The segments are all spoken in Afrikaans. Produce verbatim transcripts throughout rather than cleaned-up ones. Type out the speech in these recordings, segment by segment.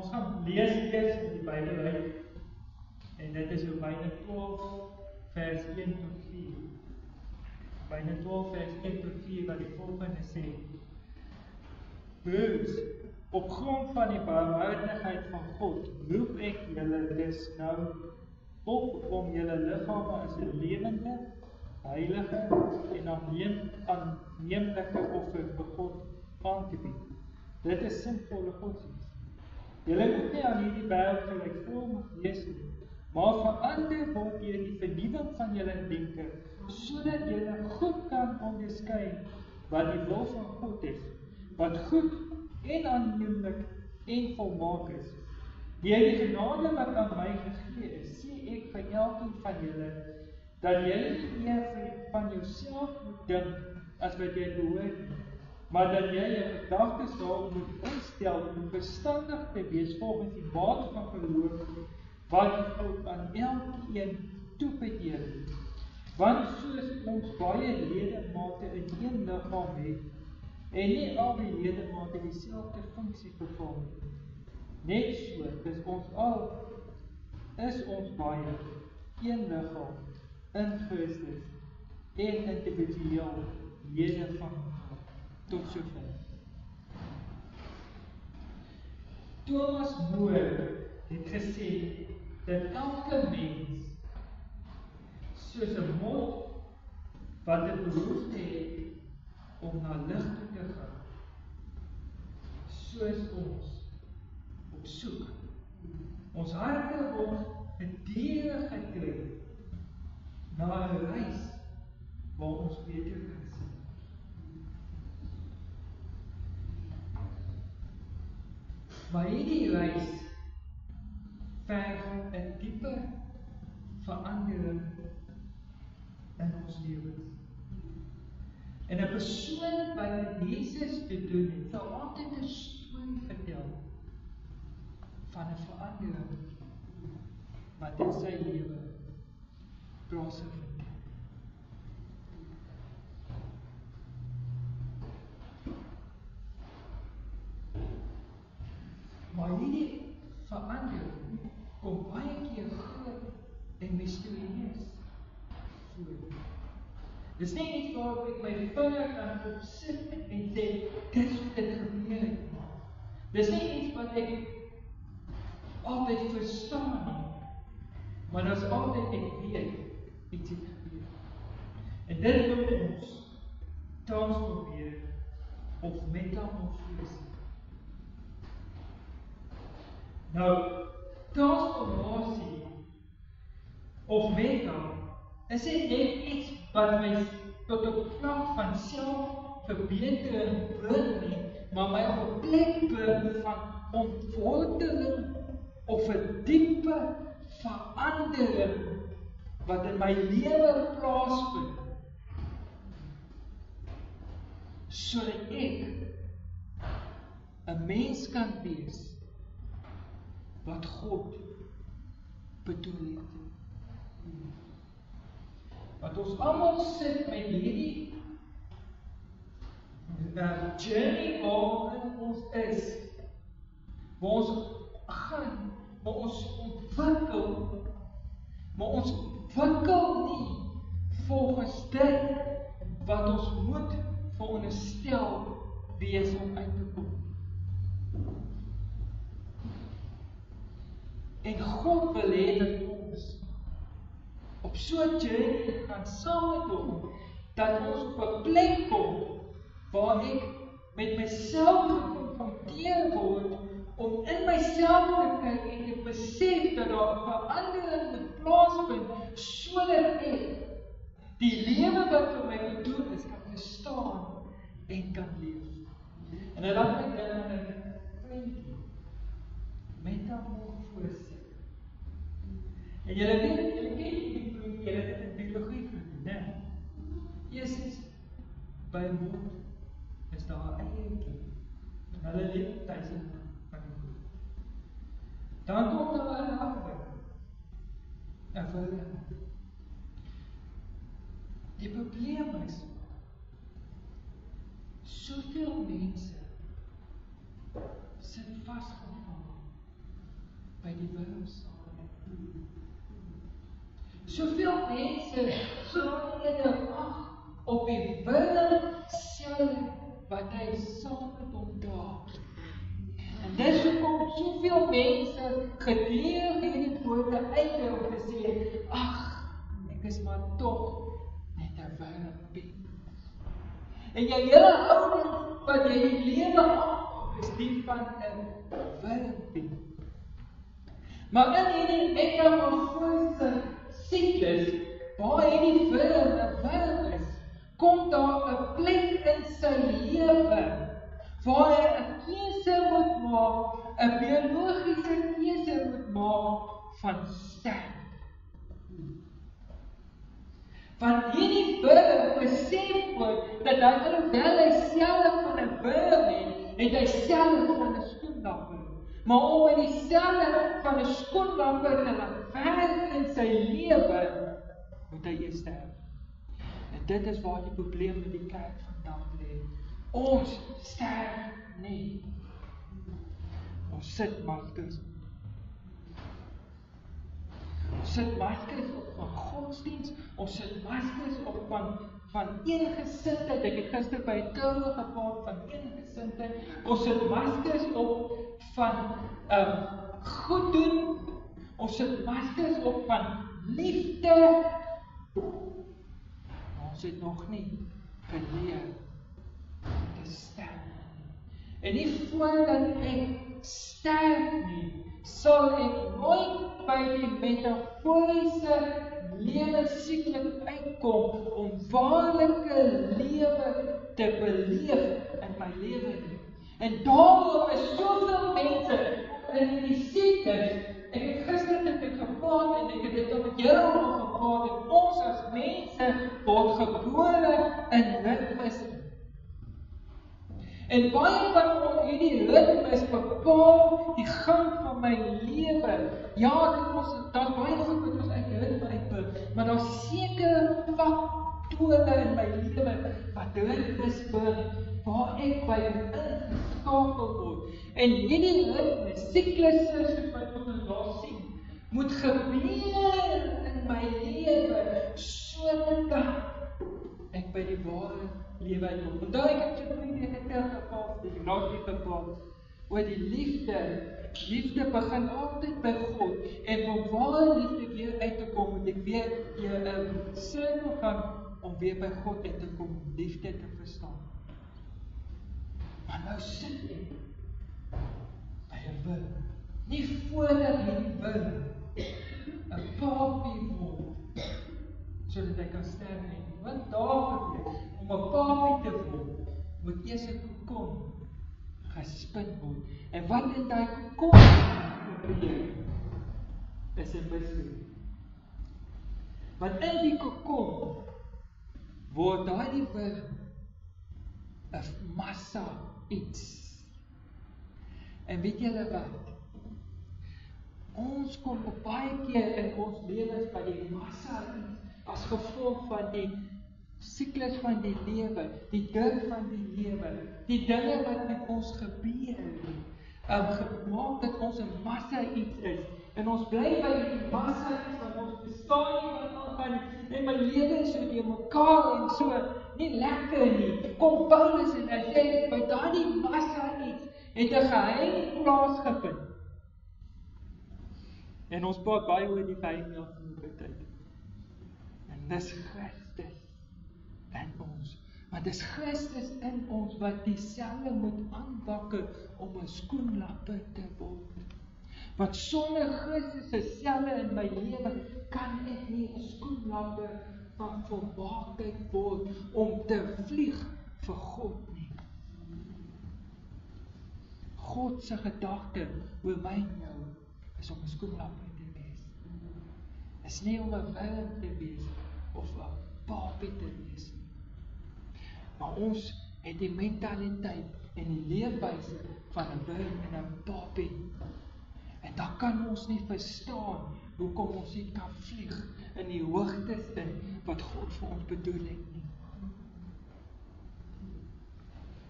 Ons gaan lees eers in die Bybel uit. En dit is Romeine twaalf vers een tot vier. Romeine twaalf vers een tot vier wat die volgende sê: Broers, op grond van die barmhartigheid van God, roep ek julle dus nou op om julle liggame as 'n lewende, heilige en aanneemlike offer vir God aan te bied. Dit is sinvolle godsdienst. Julle moet nie aan hierdie wêreld gelykvormig wees nie, maar verander word deur die vernuwing van julle denke, sodat julle goed kan onderskei wat die wil van God is, wat goed en aanneemlik en volmaak is. Deur die genade wat aan my gegee is, sê ek vir elkeen van julle, dat julle nie meer van jouself moet dink as wat jy behoort nie, maar dat jy jou gedagtes daarop moet instel om verstandig te wees volgens die maat van geloof wat ook aan elkeen toebedeel. Want soos ons baie ledemate in een liggaam het, en nie al die ledemate dieselfde funksie vervul nie. Net so is ons al, is ons baie een liggaam in Christus en individueel lede van mekaar. Tot sover. Thomas More het gesê dat elke mens soos 'n mot wat 'n behoefte het om na lig toe te gaan, soos ons op soek. Ons harte word gedurig gedryf na 'n reis waar ons beter kan sien. Maar hierdie reis verg 'n diepe verandering in ons lewens. En 'n persoon wat met Jesus te doen het, sal altyd 'n storie vertel van 'n verandering wat in sy lewe plaasgevind het. Maar hierdie verandering kom baie keer groot en misterieus voor. Dis nie iets waarop ek my vinger kan opsit en sê, dit het dit gebeur het. Dis nie iets wat ek altyd verstaan nie, maar dis altyd ek weet, iets het gebeur. En dit wil ons transformeer of metamorfose. Nou, transformasie of meta is nie net iets wat my tot 'n vlak van selfverbetering bring nie, maar my op 'n plek bring van ontworteling of 'n diepe verandering wat in my lewe plaasvind, sodat ek 'n mens kan wees wat God bedoel het. Want ons almal sit met hierdie uh, journey waarin ons is, waar ons gaan, waar ons ontwikkel, maar ons ontwikkel nie volgens dit wat ons moet veronderstel wees om uit te kom. En God wil hê dat ons op so 'n journey gaan saam met hom, dat ons op 'n plek kom waar ek met myself gekonfronteer word om in myself te kyk en te besef dat daar 'n verandering moet plaasvind, sodat ek die lewe wat vir my bedoel is kan verstaan en kan leef. En dan laat ek dan aan 'n prentjie metamorfose. En julle weet, julle ken die prentjie, julle het dit in biologie gedoen, né? Eerstens, by 'n mond is daar 'n eiertjie. En hulle leef tussen van die goed. Dan kom daar 'n larwe. En hulle. Die probleem is, soveel mense sit vasgevang by die wurm saam. Soveel mense slaan eerder ag op die wurm self wat hy saam met hom dra. En dis hoekom soveel mense gedeel hierdie woorde uit om te sê, ag, ek is maar tog net 'n wurmpie. En jou hele houding wat jy die lewe aanpak is die van 'n wurmpie. Maar in hierdie metamorfose siklus, waar hierdie wurm 'n wurm is, kom daar 'n plek in sy lewe waar hy 'n keuse moet maak, 'n biologiese keuse moet maak van sterf. Want hierdie wurm besef ook dat hy alhoewel hy self van 'n wurm het, het hy self van 'n skoenlapper. Maar om in die selle van 'n skoenlapper te laat werk in sy lewe, moet hy eers sterf. En dit is waar die probleem met die kerk vandag lê. Ons sterf nie. Ons sit maskers. Ons sit maskers op van godsdienst, ons sit maskers op van van eengesindheid. Ek het gister by 'n koue gepraat van eengesindheid. Ons sit maskers op van um, goed doen. Ons sit maskers op van liefde. Ons het nog nie geleer te sterf. En nie voordat ek sterf nie, sal ek nooit by die metaforiese lewensiklus uitkom om waarlike lewe te beleef in my lewe nie. En daarom is soveel mense in die siektes. Ek het gister dit ek gepraat en ek het dit met julle al gepraat en ons as mense word gebore in ritmes. En baie van ons hierdie ritmes bepaal die gang van my lewe. Ja, dit ons daar's baie goed wat ons uit ritme uitput, maar daar's sekere faktore in my lewe wat ritmes bring waar ek by ingeskakel word. En hierdie ritme, siklusse soos wat ons daar sien, moet gebeur in my lewe sodat ek by die ware lewe uitkom. Onthou ek het so baie keer gepraat, ek nou nie gepraat oor die liefde. Liefde begin altyd by God en om ware liefde weer uit te kom, moet ek weer deur 'n sirkel gaan om weer by God uit te kom, liefde te verstaan. Maar nou sit ek by 'n wurm. Nie voordat hierdie wurm 'n papie word, sodat hy kan sterf nie. Want daar gebeur, om 'n papie te word, moet eers 'n kokon gespin word. En wat in daai kokon gebeur, is 'n mysterie. Want in die kokon word daai wurm 'n massa iets. En weet julle wat? Ons kom op baie keer in ons lewens by die massa iets as gevolg van die siklus van die lewe, die druk van die lewe, die dinge wat met ons gebeur, um, gemaak dat ons 'n massa iets is. En ons bly by die massa iets van ons bestaan nie wat aangaan en my lewe is so deur mekaar en so nie lekker nie. Kom Paulus en hy sê by daardie massa iets het 'n geheim plaasgevind. En ons praat baie oor die geheim in die tyd. En dis Christus in ons. Maar dis Christus in ons wat die selle moet aanwakker om 'n skoenlapper te word. Want sonder Christus se selle in my lewe kan ek nie 'n skoenlapper van volmaaktheid word om te vlieg vir God nie. God se gedagte oor my en jou is om 'n skoenlapper te wees. Is nie om 'n wurm te wees of 'n papie te wees nie. Maar ons het die mentaliteit en die leefwyse van 'n wurm en 'n papie. En dan kan ons nie verstaan hoekom ons nie kan vlieg in die hoogtes in wat God vir ons bedoel het nie.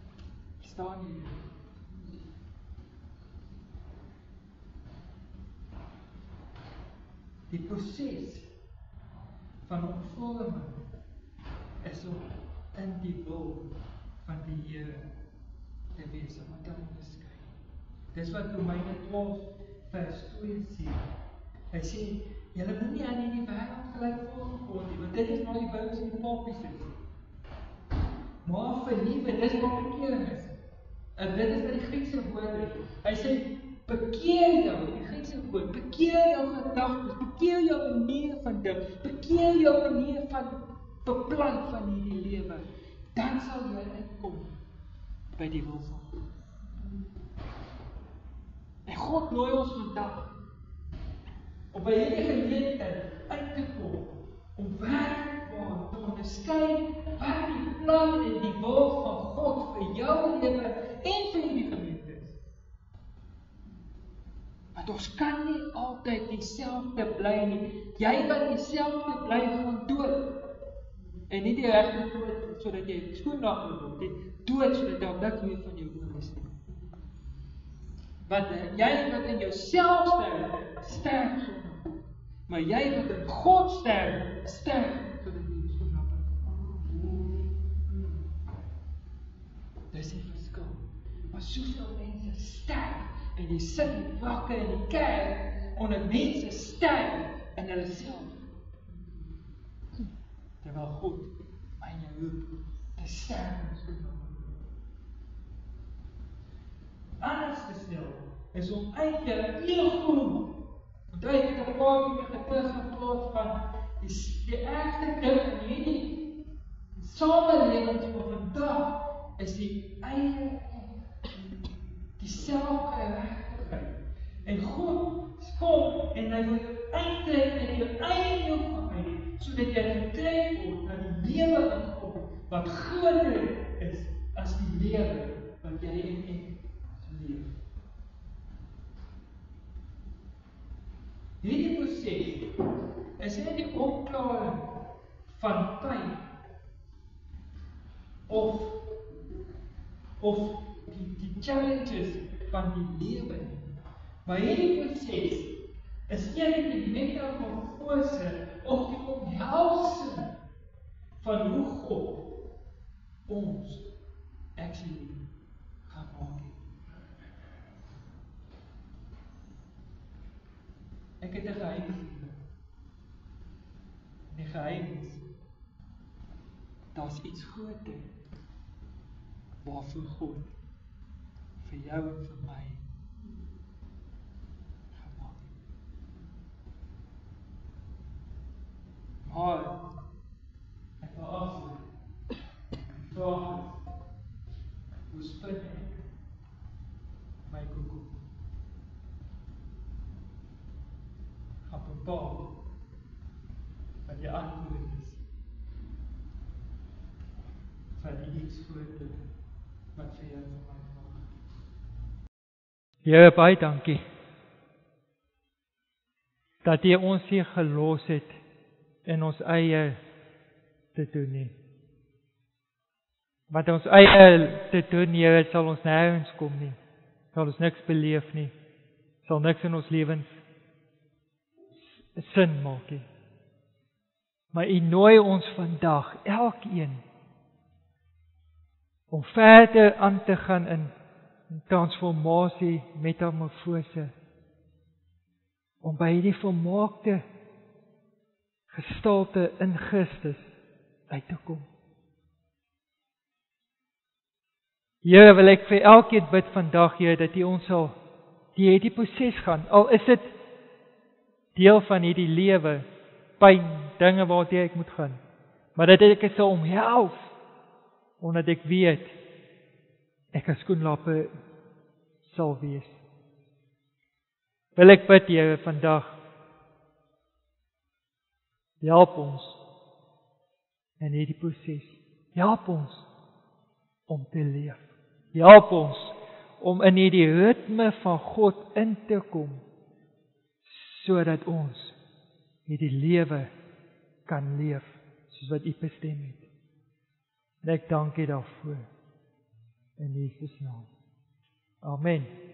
Staan hier. Die proses van ontvorming is om in die wil van die Here te wees, om te onderskei. Dis wat Romeine twaalf vers twee sê. Hy sê, julle moet nie aan hierdie wêreld gelykvormig word nie, want dit is maar die buis en die papies is. Maar vernuwe, dis wat bekering is. En dit is wat die Griekse woord is. Hy sê, bekeer jou, die Griekse woord, bekeer jou gedagtes, bekeer jou manier van dink, bekeer jou manier van beplan van hierdie lewe. Dan sal jy uitkom by die wil van God. En God nooi ons vandag om by hierdie geleentheid uit te kom, om werkbaar te onderskei wat die plan en die wil van God vir jou lewe en vir hierdie gemeente is. Want ons kan nie altyd dieselfde bly nie. Jy wat dieselfde bly gaan dood. En nie die regte dood sodat jy skoonmaak word nie, dood sodat daar niks meer van jou oor is nie. Want jy wat in jouself sterf, sterf sonder. Maar jy wat in God sterf, sterf sodat jy skoonmaak word. Dis die verskil. Maar soveel mense sterf en die sin wakker in die kerk onder mense sterf in hulle self. Terwyl God my en jou roep te sterf en skoonmaak. Anders te stel is om uit jou ego. Want hy het 'n paar keer getuig gepraat van die, die ergste ding in hierdie samelewing van vandag is die eie die selfgerechtigheid. En God kom en hy wil jou uittrek in jou eie joepigheid, sodat jy getrek word na die lewe van God, wat groter is as die lewe wat jy in en leef. Hierdie proses is nie die opklaring van pyn of of die, die challenges van die lewe nie. Maar hierdie proses is eerder die metamorfose of die omhelsing van hoe God ons actually gaan maak. Ek het 'n geheim vir. Die geheim is, daar's iets groter waarvoor God vir jou en vir my gemaak het. Maar ek wil afsluit. Die vraag is, hoe spin ek my koekoek? Gaan bepaal wat die antwoord is van die iets groter wat vir jou en my maak. Here, baie dankie dat jy ons hier gelos het in ons eie te doen nie. Wat ons eie te doen, Here, sal ons nêrens kom nie. Sal ons niks beleef nie. Sal niks in ons lewens sin maak nie. Maar U nooi ons vandag, elkeen, om verder aan te gaan in transformasie, metamorfose, om by hierdie volmaakte gestalte in Christus uit te kom. Here, wil ek vir elkeen bid vandag, Here, dat U ons sal die hierdie proses gaan, al is dit deel van hierdie lewe, pyn, dinge waartoe ek moet gaan, maar dat ek dit sal omhels, omdat ek weet, ek as skoenlappe sal wees. Wil ek bid, Here, vandag, help ons in hierdie proses. Help ons om te leef. Help ons om in hierdie ritme van God in te kom, sodat ons hierdie lewe kan leef, soos wat U bestem het. En ek dank U daarvoor. In Jesus naam. Amen.